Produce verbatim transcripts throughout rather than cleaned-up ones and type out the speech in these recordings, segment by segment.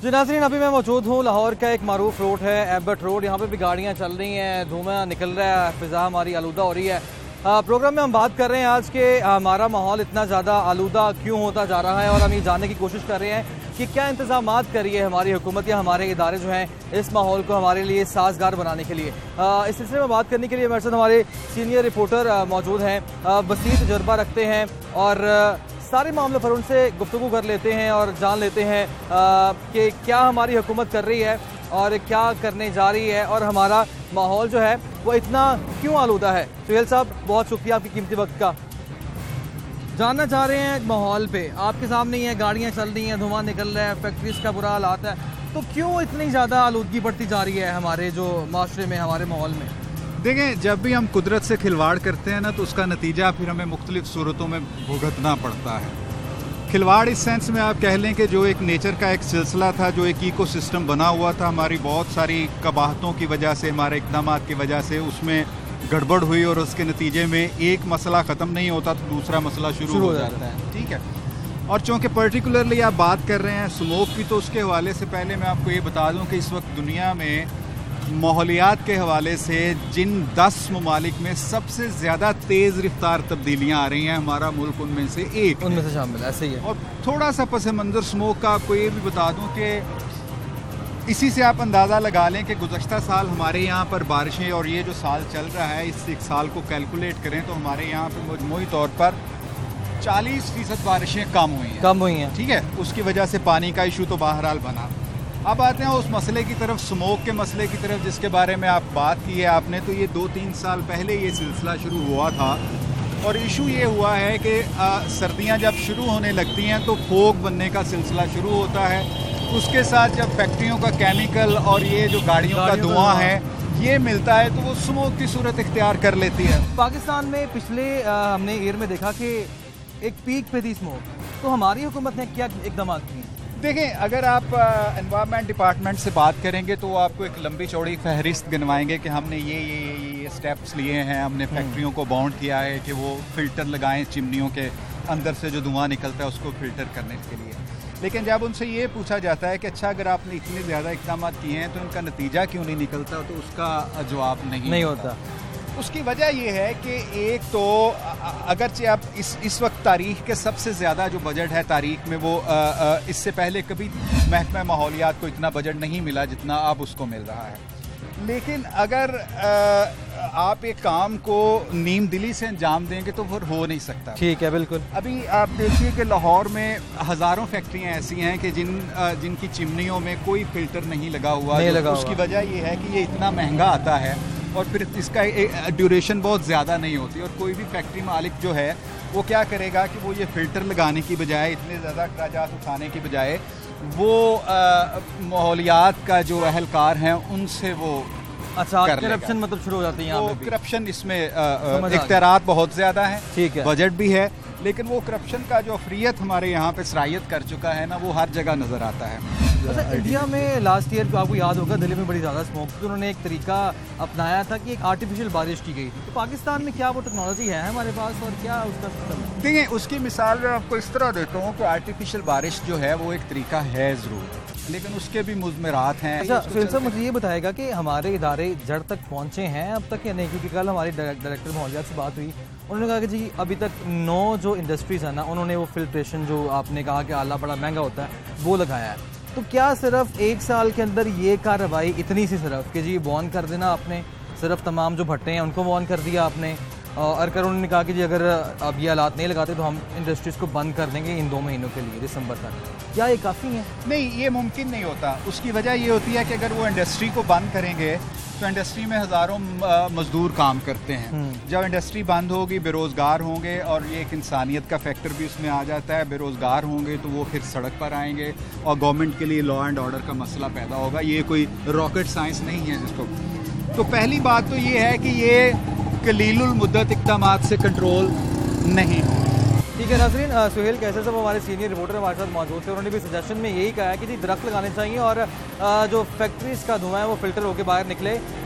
जी नाज़रीन, अभी मैं मौजूद हूँ लाहौर का एक मारूफ रोड है एबट रोड। यहाँ पे भी गाड़ियाँ चल रही हैं, धुआं निकल रहा है, फिजा हमारी आलूदा हो रही है। आ, प्रोग्राम में हम बात कर रहे हैं आज के हमारा माहौल इतना ज़्यादा आलूदा क्यों होता जा रहा है, और हम ये जानने की कोशिश कर रहे हैं कि क्या इंतजामात कर रही है हमारी हुकूमत या हमारे इदारे जो हैं इस माहौल को हमारे लिए साजगार बनाने के लिए। आ, इस सिलसिले में बात करने के लिए मेरे साथ हमारे सीनियर रिपोर्टर मौजूद हैं, वसीअ तजुर्बा रखते हैं और सारे मामलों पर उनसे गुफ्तगू कर लेते हैं और जान लेते हैं कि क्या हमारी हुकूमत कर रही है और क्या करने जा रही है, और हमारा माहौल जो है वो इतना क्यों आलूदा है। सुहेल साहब, बहुत शुक्रिया आपकी कीमती वक्त का। जानना चाह रहे हैं माहौल पे, आपके सामने ही है, गाड़ियाँ चल रही हैं, धुआं निकल रहा है, फैक्ट्रीज का बुरा हालात है, तो क्यों इतनी ज़्यादा आलूदगी बढ़ती जा रही है हमारे जो माशरे में, हमारे माहौल में? देखें, जब भी हम कुदरत से खिलवाड़ करते हैं ना, तो उसका नतीजा फिर हमें मुख्तलिफ सूरतों में भुगतना पड़ता है। खिलवाड़ इस सेंस में आप कह लें कि जो एक नेचर का एक सिलसिला था, जो एक इकोसिस्टम बना हुआ था, हमारी बहुत सारी कबाहतों की वजह से, हमारे इक़दाम की वजह से उसमें गड़बड़ हुई और उसके नतीजे में एक मसला ख़त्म नहीं होता तो दूसरा मसला शुरू, शुरू हो जाता है। ठीक है, और चूँकि पर्टिकुलरली आप बात कर रहे हैं स्मोक की, तो उसके हवाले से पहले मैं आपको ये बता दूँ कि इस वक्त दुनिया में माहौलियात के हवाले से जिन दस ममालिक में सबसे ज़्यादा तेज़ रफ्तार तब्दीलियाँ आ रही हैं, हमारा मुल्क उनमें से एक उनमें से शामिल है। ऐसे ही है। और थोड़ा सा पस मंज़र स्मोक का आपको ये भी बता दूं कि इसी से आप अंदाज़ा लगा लें कि गुज़श्ता साल हमारे यहाँ पर बारिशें, और ये जो साल चल रहा है इस एक साल को कैलकुलेट करें तो हमारे यहाँ पर मजमूई तौर पर चालीस फ़ीसद बारिशें कम हुई हैं कम हुई हैं ठीक है, उसकी वजह से पानी का इशू तो बहरहाल बना। अब आते हैं उस मसले की तरफ, स्मोक के मसले की तरफ, जिसके बारे में आप बात की है आपने। तो ये दो तीन साल पहले ये सिलसिला शुरू हुआ था, और इशू ये हुआ है कि सर्दियां जब शुरू होने लगती हैं तो फोग बनने का सिलसिला शुरू होता है। उसके साथ जब फैक्ट्रियों का केमिकल और ये जो गाड़ियों का धुआं है ये मिलता है तो वो स्मोक की सूरत इख्तियार कर लेती है। पाकिस्तान में पिछले आ, हमने ईयर में देखा कि एक पीक पे थी स्मोक, तो हमारी हुकूमत ने क्या इकदाम किए? देखें, अगर आप एनवायरनमेंट डिपार्टमेंट से बात करेंगे तो वो आपको एक लंबी चौड़ी फहरिस्त गिनवाएंगे कि हमने ये ये ये ये स्टेप्स लिए हैं। हमने फैक्ट्रियों को बाउंड किया है कि वो फ़िल्टर लगाएं चिमनियों के अंदर से जो धुआं निकलता है उसको फ़िल्टर करने के लिए। लेकिन जब उनसे ये पूछा जाता है कि अच्छा अगर आपने इतने ज़्यादा इक़दाम किए हैं तो इनका नतीजा क्यों नहीं निकलता, तो उसका जवाब नहीं नहीं होता। उसकी वजह यह है कि एक तो अगरचे आप इस इस वक्त तारीख के सबसे ज़्यादा जो बजट है तारीख में, वो आ, आ, इससे पहले कभी महकमा माहौलियात को इतना बजट नहीं मिला जितना अब उसको मिल रहा है। लेकिन अगर आ, आप एक काम को नीम दिली से अंजाम देंगे तो फिर हो नहीं सकता। ठीक है, बिल्कुल। अभी आप देखिए कि लाहौर में हज़ारों फैक्ट्रियाँ ऐसी हैं कि जिन जिनकी चिमनियों में कोई फ़िल्टर नहीं लगा हुआ। नहीं लगा उसकी वजह यह है कि ये इतना महंगा आता है और फिर इसका ड्यूरेशन बहुत ज़्यादा नहीं होती, और कोई भी फैक्ट्री मालिक जो है वो क्या करेगा कि वो ये फ़िल्टर लगाने की बजाय, इतने ज़्यादा अखराजात उठाने की बजाय, वो माहौलियात का जो अहलकार हैं उनसे वो अच्छा करप्शन मतलब शुरू हो जाती है। यहाँ पे करप्शन इसमें इख्तियारात बहुत ज़्यादा हैं, ठीक है, बजट भी है, लेकिन वो करप्शन का जो अफरियत हमारे यहाँ पे सरायत कर चुका है ना, वो हर जगह नज़र आता है। अच्छा, इंडिया में लास्ट ईयर आपको याद होगा दिल्ली में बड़ी ज़्यादा स्मोक थी, तो उन्होंने एक तरीका अपनाया था कि एक आर्टिफिशियल बारिश की गई थी। तो पाकिस्तान में क्या वो टेक्नोलॉजी है हमारे पास, और क्या उसका सिस्टम? देखिए, उसकी मिसाल मैं आपको इस तरह देता हूँ कि आर्टिफिशियल बारिश जो है वो एक तरीका है ज़रूर, लेकिन उसके भी मुज़मरात हैं। अच्छा फिर सर, मुझे ये बताएगा कि हमारे इदारे जड़ तक पहुँचे हैं अब तक या नहीं? क्योंकि कल हमारी डायरेक्टर माहौलियात से बात हुई, उन्होंने कहा कि जी अभी तक नौ जो इंडस्ट्रीज़ है ना, उन्होंने वो फिल्ट्रेशन जो आपने कहा कि आला बड़ा महंगा होता है वो लगाया है। तो क्या सिर्फ एक साल के अंदर ये कार्रवाई इतनी सी सिर्फ कि जी बॉन कर देना आपने, सिर्फ तमाम जो भट्टे हैं उनको बॉन कर दिया आपने, और कर उन्होंने कहा कि जी अगर अब ये हालात नहीं लगाते तो हम इंडस्ट्रीज़ को बंद कर देंगे इन दो महीनों के लिए, दिसंबर तक? क्या ये काफ़ी है? नहीं, ये मुमकिन नहीं होता। उसकी वजह ये होती है कि अगर वो इंडस्ट्री को बंद करेंगे तो इंडस्ट्री में हज़ारों मजदूर काम करते हैं। जब इंडस्ट्री बंद होगी बेरोज़गार होंगे, और ये एक इंसानियत का फैक्टर भी उसमें आ जाता है। बेरोज़गार होंगे तो वो फिर सड़क पर आएंगे और गवर्नमेंट के लिए लॉ एंड ऑर्डर का मसला पैदा होगा। ये कोई रॉकेट साइंस नहीं है जिसको। तो पहली बात तो ये है कि ये कलीलुल मुद्दत इक़दामात से कंट्रोल नहीं। ठीक है नाज़रीन, सुहेल कैसर साहब हमारे सीनियर रिपोर्टर हमारे साथ मौजूद थे। उन्होंने भी सजेशन में यही कहा है कि जी दरख्त लगाने चाहिए और जो फैक्ट्रीज़ का धुआं है वो फिल्टर होकर बाहर निकले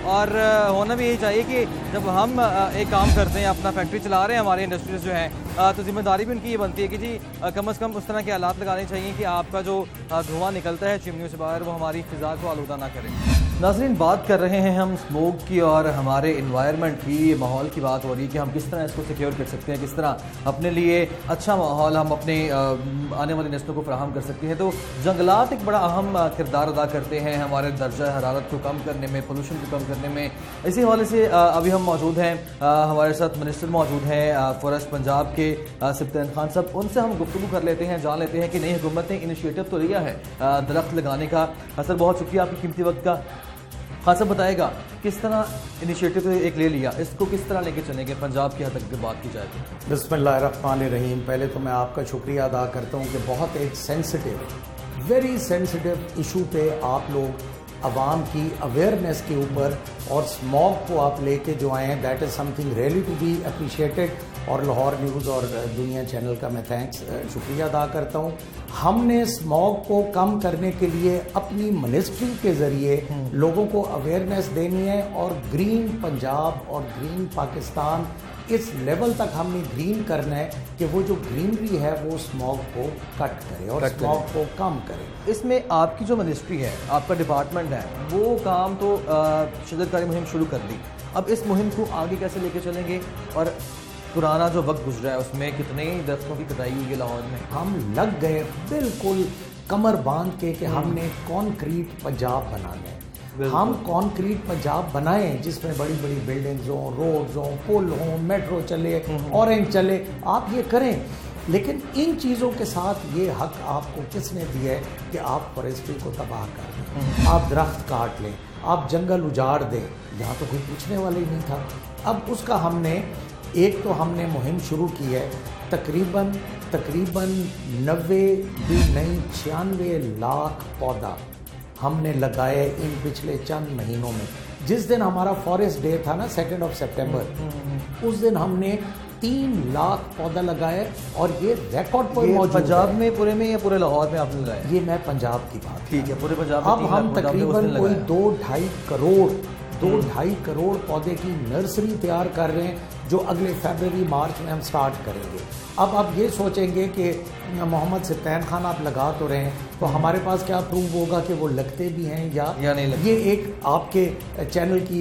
और होना भी यही चाहिए कि जब हम एक काम करते हैं, अपना फैक्ट्री चला रहे हैं, हमारे इंडस्ट्रीज जो हैं, तो जिम्मेदारी भी उनकी ये बनती है कि जी कम अज़ कम उस तरह के हालात लगाने चाहिए कि आपका जो धुआं निकलता है चिमनियों से बाहर वो हमारी फ़िज़ा को आलूदा ना करे। नाज़रीन, बात कर रहे हैं हम स्मोक की और हमारे इन्वायरमेंट की, माहौल की बात हो रही है कि हम किस तरह इसको सिक्योर कर सकते हैं, किस तरह अपने लिए अच्छा माहौल हम अपने आने वाली नस्लों को फराहम कर सकते हैं। तो जंगलात एक बड़ा अहम किरदार अदा करते हैं हमारे दर्जा हरारत को कम करने में, पोल्यूशन को कम करने में। इसी हवाले से अभी हम मौजूद हैं, हमारे साथ मिनिस्टर मौजूद हैं फॉरेस्ट पंजाब के सिप्तान खान साहब। उनसे हम गुफ्तगू कर लेते हैं, जान लेते हैं कि नई हुकूमत ने इनिशिएटिव तो लिया है दरख्त लगाने का। सर, बहुत शुक्रिया आपकी कीमती वक्त का। खान साहब बताएगा किस तरह इनिशिएटिव तो एक ले लिया, इसको किस तरह लेके चलेंगे पंजाब की हद तक की बात की जाए तो? बिस्मिल्लाहिर्रहमानिर्रहीम। पहले तो मैं आपका शुक्रिया अदा करता हूँ कि बहुत एक सेंसिटिव, वेरी सेंसिटिव इशू पे आप लोग आवाम की अवेयरनेस के ऊपर और स्मॉग को आप लेके जो आए हैं, that is something really to be appreciated. और लाहौर न्यूज़ और दुनिया चैनल का मैं थैंक्स शुक्रिया अदा करता हूँ। हमने स्मॉग को कम करने के लिए अपनी मिनिस्ट्री के ज़रिए लोगों को अवेयरनेस देनी है और ग्रीन पंजाब और ग्रीन पाकिस्तान इस लेवल तक हमने ग्रीन करना है कि वो जो ग्रीनरी है वो स्मॉग को कट करे और स्मॉग को कम करे। इसमें आपकी जो मिनिस्ट्री है, आपका डिपार्टमेंट है, वो काम तो शजरकारी मुहिम शुरू कर दी। अब इस मुहिम को आगे कैसे लेके चलेंगे और पुराना जो वक्त गुजरा है उसमें कितने दरख्तों की कटाई हुई है लाहौर में? हम लग गए बिल्कुल कमर बांध के कि हमने कॉन्क्रीट पंजाब बनाना है। हम कॉन्क्रीट पंजाब बनाएं जिसमें बड़ी बड़ी बिल्डिंग्स हों, रोड्स हों, पुल हों, मेट्रो चले, ऑरेंज चले, आप ये करें। लेकिन इन चीज़ों के साथ ये हक आपको किसने दिया है कि आप फॉरेस्ट्री को तबाह कर दें, आप दरख्त काट लें, आप जंगल उजाड़ दें, यहाँ तो कोई पूछने वाला ही नहीं था। अब उसका हमने एक तो हमने मुहिम शुरू की है, तकरीबन तकरीबन नब्बे भी नहीं छियानवे लाख पौधा हमने लगाए इन पिछले चंद महीनों में। जिस दिन हमारा फॉरेस्ट डे था ना, सेकेंड ऑफ सितंबर, उस दिन हमने तीन लाख पौधा लगाए और ये रिकॉर्ड पर मौजूद है। पंजाब में पूरे में या पूरे लाहौर में आपने लगाया? ये मैं पंजाब की बात, ठीक है, पूरे पंजाब में। अब हम तकरीबन कोई दो ढाई करोड़ दो ढाई करोड़ पौधे की नर्सरी तैयार कर रहे हैं जो अगले फरवरी मार्च में हम स्टार्ट करेंगे। अब आप ये सोचेंगे कि मोहम्मद सिप्तान खान आप लगा तो रहे हैं, तो हमारे पास क्या प्रूफ होगा कि वो लगते भी हैं या, या नहीं लगते? ये एक आपके चैनल की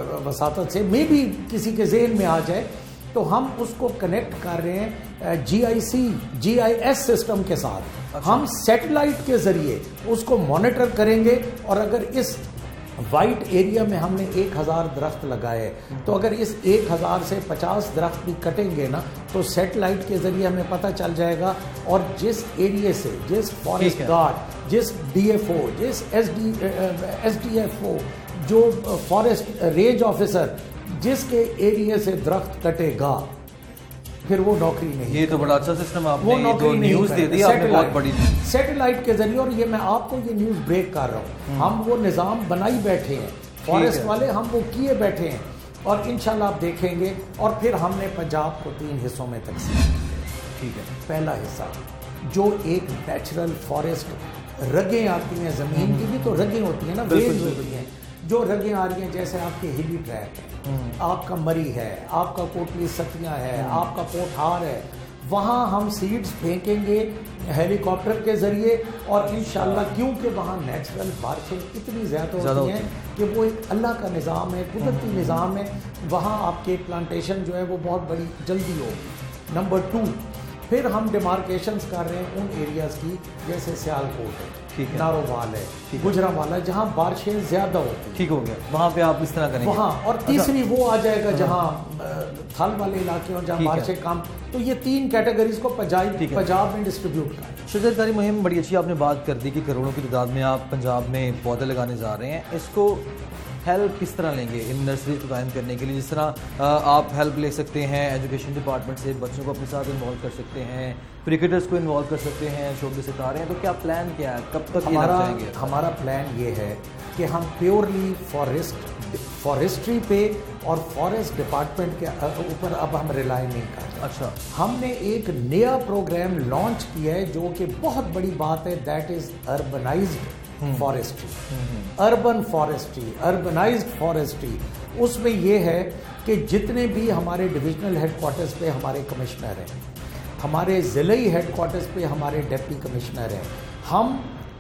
वसातत से मे भी किसी के जहन में आ जाए, तो हम उसको कनेक्ट कर रहे हैं जी आई सी जी आई एस सिस्टम के साथ। अच्छा। हम सैटेलाइट के जरिए उसको मॉनिटर करेंगे और अगर इस वाइट एरिया में हमने एक हज़ार दरख्त लगाए, तो अगर इस एक हज़ार से पचास दरख्त भी कटेंगे ना, तो सैटेलाइट के ज़रिए हमें पता चल जाएगा। और जिस एरिया से, जिस फॉरेस्ट गार्ड, जिस डी एफ ओ, जिस S D S D F O, जो फॉरेस्ट रेंज ऑफिसर, जिसके एरिया से दरख्त कटेगा, फिर वो नौकरी नहीं। ये तो बड़ा अच्छा सिस्टम आपने, वो नौकरी तो न्यूज़ दे दी आपने, बहुत बड़ी सैटेलाइट के जरिए। और ये मैं आपको ये न्यूज़ ब्रेक कर रहा हूँ, हम वो निज़ाम बनाई बैठे हैं, फॉरेस्ट वाले हम वो किए बैठे हैं और इंशाल्लाह आप देखेंगे। और फिर हमने पंजाब को तीन हिस्सों में तकसीम किया। ठीक है, पहला हिस्सा जो एक नेचुरल फॉरेस्ट, रगें आती हैं ज़मीन की भी तो रगें होती हैं ना, वेव्स होती हैं, जो रगें आ रही हैं, जैसे आपके हिली ट्रैक है, आपका मरी है, आपका कोटली सतियाँ है, आपका पोठार है, वहाँ हम सीड्स फेंकेंगे हेलीकॉप्टर के ज़रिए। और इंशाल्लाह, क्योंकि वहाँ नेचुरल बारिशें इतनी ज़्यादा होती हैं कि वो एक अल्लाह का निज़ाम है, कुदरती निज़ाम है, वहाँ आपके प्लांटेशन जो है वो बहुत बड़ी जल्दी होगी। नंबर टू, फिर हम डिमार्केशंस कर रहे हैं उन एरियाज़ की, जैसे सियालकोट है, नारोवाल है, गुजरावाला, जहाँ बारिशें ज़्यादा होती हैं। ठीक हो गया, वहाँ पे आप इस तरह करेंगे वहाँ। और तीसरी वो आ जाएगा जहाँ थल वाले इलाके और जहाँ बारिशें कम। तो ये तीन कैटेगरीज को पंजाब पंजाब में डिस्ट्रीब्यूट कर। शजरकारी मुहिम बड़ी अच्छी आपने बात कर दी कि करोड़ों की तादाद में आप पंजाब में पौधे लगाने जा रहे हैं। इसको हेल्प किस तरह लेंगे इन नर्सरीज को कायम करने के लिए? जिस तरह आप हेल्प ले सकते हैं एजुकेशन डिपार्टमेंट से, बच्चों को अपने साथ इन्वॉल्व कर सकते हैं, क्रिकेटर्स को इन्वॉल्व कर सकते हैं, शो के सितारे हैं, तो क्या प्लान क्या है, कब तक हमारा ये जाएंगे? हमारा प्लान ये है कि हम प्योरली फॉरेस्ट फॉरेस्ट्री पे और फॉरेस्ट डिपार्टमेंट के ऊपर अब हम रिलाई नहीं कर रहे। अच्छा, हमने एक नया प्रोग्राम लॉन्च किया है जो कि बहुत बड़ी बात है, that is urbanised forestry, urban forestry, urbanised forestry. उसमें ये है कि जितने भी हमारे डिविजनल हेडक्वार्टर्स पे हमारे कमिश्नर हैं, हमारे ज़िले हेडक्वार्टर्स पे हमारे डिप्टी कमिश्नर हैं, हम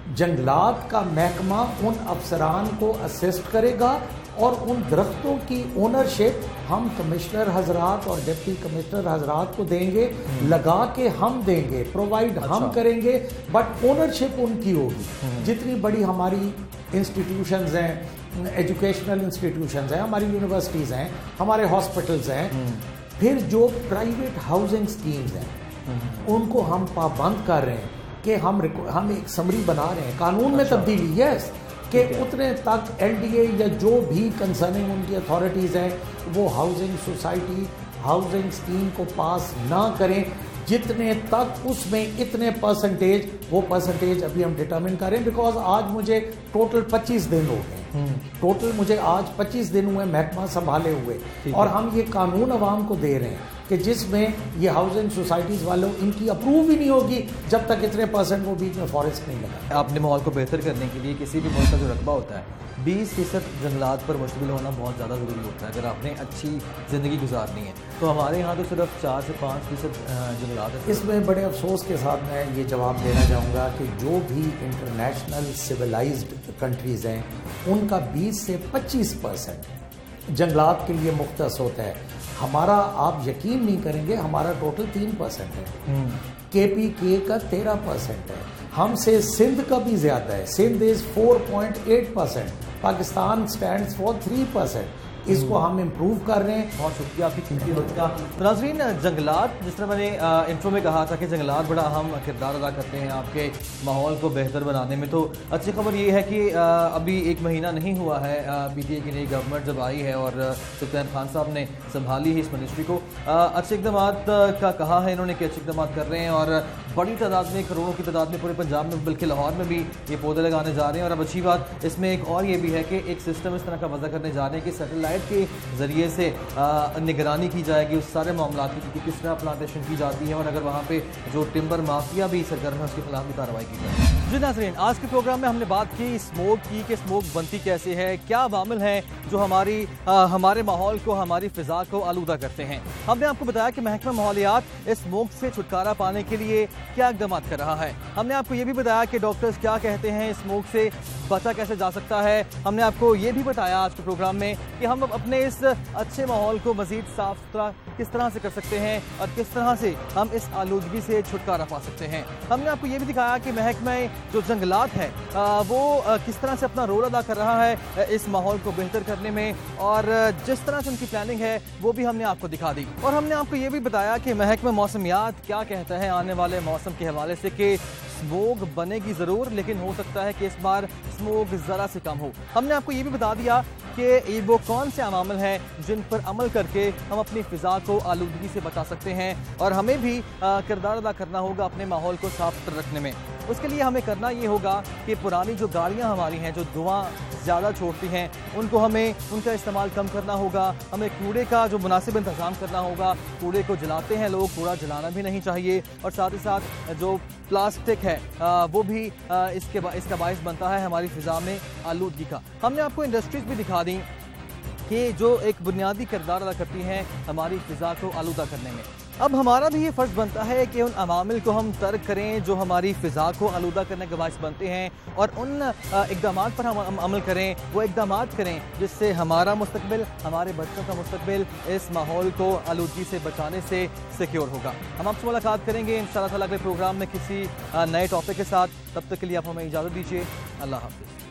जंगलात का महकमा उन अफसरान को असिस्ट करेगा और उन दरख्तों की ओनरशिप हम कमिश्नर हजरात और डिप्टी कमिश्नर हजरात को देंगे, लगा के हम देंगे, प्रोवाइड अच्छा। हम करेंगे, बट ओनरशिप उनकी होगी। जितनी बड़ी हमारी इंस्टीट्यूशंस हैं, एजुकेशनल इंस्टीट्यूशंस हैं, हमारी यूनिवर्सिटीज़ हैं, हमारे हॉस्पिटल्स हैं, फिर जो प्राइवेट हाउसिंग स्कीम्स हैं उनको हम पाबंद कर रहे हैं कि हम हम एक समरी बना रहे हैं, कानून में तब्दीली, यस, कि उतने तक एलडीए या जो भी कंसर्निंग उनकी अथॉरिटीज़ हैं वो हाउसिंग सोसाइटी हाउसिंग स्कीम को पास ना करें जितने तक उसमें इतने परसेंटेज, वो परसेंटेज अभी हम डिटरमिन करें। बिकॉज आज मुझे टोटल पच्चीस दिन हो गए, टोटल मुझे आज पच्चीस दिन हुए महकमा संभाले हुए, और हम ये कानून अवाम को दे रहे हैं कि जिसमें ये हाउसिंग सोसाइटीज़ वालों इनकी अप्रूव ही नहीं होगी जब तक इतने परसेंट वो बीच में फॉरेस्ट नहीं लगा। अपने माहौल को बेहतर करने के लिए किसी भी मुल्क का जो रकबा होता है बीस फीसद जंगलात पर मुश्तमिल होना बहुत ज़्यादा ज़रूरी होता है अगर आपने अच्छी ज़िंदगी गुजारनी है। तो हमारे यहाँ तो सिर्फ चार से पाँच फीसद जंगलात है। इसमें बड़े अफसोस के साथ मैं ये जवाब देना चाहूँगा कि जो भी इंटरनेशनल सिविलाइज्ड कंट्रीज़ हैं उनका बीस से पच्चीस परसेंट जंगलात के लिए मुख्तस होता है। हमारा आप यकीन नहीं करेंगे, हमारा टोटल तीन परसेंट है, के पी के का तेरह परसेंट है, हमसे सिंध का भी ज़्यादा है, Sindh is four point eight percent, Pakistan stands for three percent. इसको हम इम्प्रूव कर रहे हैं। बहुत शुक्रिया आपकी कीमती वक्त का। तो नाज़रीन, जंगलात, जिस तरह मैंने इंट्रो में कहा था कि जंगलात बड़ा अहम किरदार अदा करते हैं आपके माहौल को बेहतर बनाने में, तो अच्छी खबर ये है कि अभी एक महीना नहीं हुआ है पी टी ए की नई गवर्नमेंट जब आई है और सुल्तान खान साहब ने संभाली है इस मिनिस्ट्री को। अच्छे इकदाम का कहा है इन्होंने कि अच्छे इकदाम कर रहे हैं और बड़ी तादाद में, करोड़ों की तादाद में पूरे पंजाब में, बल्कि लाहौर में भी ये पौधे लगाने जा रहे हैं। और अब अच्छी बात इसमें एक और ये भी है कि एक सिस्टम इस तरह का वज़ा करने जा रहे हैं कि सैटेलाइट के ज़रिए से निगरानी की जाएगी उस सारे मामला की कि किस तरह प्लांटेशन की जाती है और अगर वहाँ पे जो टिम्बर माफिया भी सरगर्म है उसके खिलाफ भी कार्रवाई की जाए। जी नाज़रीन, आज के प्रोग्राम में हमने बात की स्मोग की कि स्मोग बनती कैसे है, क्या अवामिल हैं जो हमारी आ, हमारे माहौल को, हमारी फ़िज़ा को आलूदा करते हैं। हमने आपको बताया कि महकमा माहौलियात इस स्मोग से छुटकारा पाने के लिए क्या इक़दाम कर रहा है। हमने आपको ये भी बताया कि डॉक्टर्स क्या कहते हैं स्मोग से बचा कैसे जा सकता है। हमने आपको ये भी बताया आज के प्रोग्राम में कि हम अपने इस अच्छे माहौल को मज़ीद साफ सुथरा किस तरह से कर सकते हैं और किस तरह से हम इस आलूदगी से छुटकारा पा सकते हैं। हमने आपको ये भी दिखाया कि महकमा जो जंगलात है वो किस तरह से अपना रोल अदा कर रहा है इस माहौल को बेहतर करने में, और जिस तरह से उनकी प्लानिंग है वो भी हमने आपको दिखा दी। और हमने आपको ये भी बताया कि महकमा मौसमियात क्या कहता है आने वाले मौसम के हवाले से कि स्मोग बनेगी ज़रूर, लेकिन हो सकता है कि इस बार स्मोग ज़रा से कम हो। हमने आपको ये भी बता दिया कि ये वो कौन से अमामल हैं जिन पर अमल करके हम अपनी फ़िज़ा को आलूदगी से बचा सकते हैं, और हमें भी किरदार अदा करना होगा अपने माहौल को साफ सुथरा रखने में। उसके लिए हमें करना ये होगा कि पुरानी जो गाड़ियाँ हमारी हैं जो धुआं ज़्यादा छोड़ती हैं उनको हमें उनका इस्तेमाल कम करना होगा। हमें कूड़े का जो मुनासिब इंतज़ाम करना होगा, कूड़े को जलाते हैं लोग, कूड़ा जलाना भी नहीं चाहिए, और साथ ही साथ जो प्लास्टिक है वो भी इसके इसका बायस बनता है हमारी फ़िज़ा में आलूदगी का। हमने आपको इंडस्ट्रीज़ भी दिखा दी कि जो एक बुनियादी किरदार अदा करती हैं हमारी फ़िज़ा को आलूदा करने में। अब हमारा भी ये फ़र्ज़ बनता है कि उन अवामिल को हम तर्क करें जो हमारी फ़िज़ा को आलूदा करने के बायस बनते हैं, और उन इक़दामात पर हम अमल करें, वो इक़दामात करें जिससे हमारा मुस्तक़बिल, हमारे बच्चों का मुस्तक़बिल इस माहौल को आलूदगी से बचाने से सिक्योर होगा। हम आपसे मुलाकात करेंगे इंशाअल्लाह ताला अगले प्रोग्राम में किसी नए टॉपिक के साथ। तब तक के लिए आप हमें इजाज़त दीजिए। अल्लाह हाफ़िज़।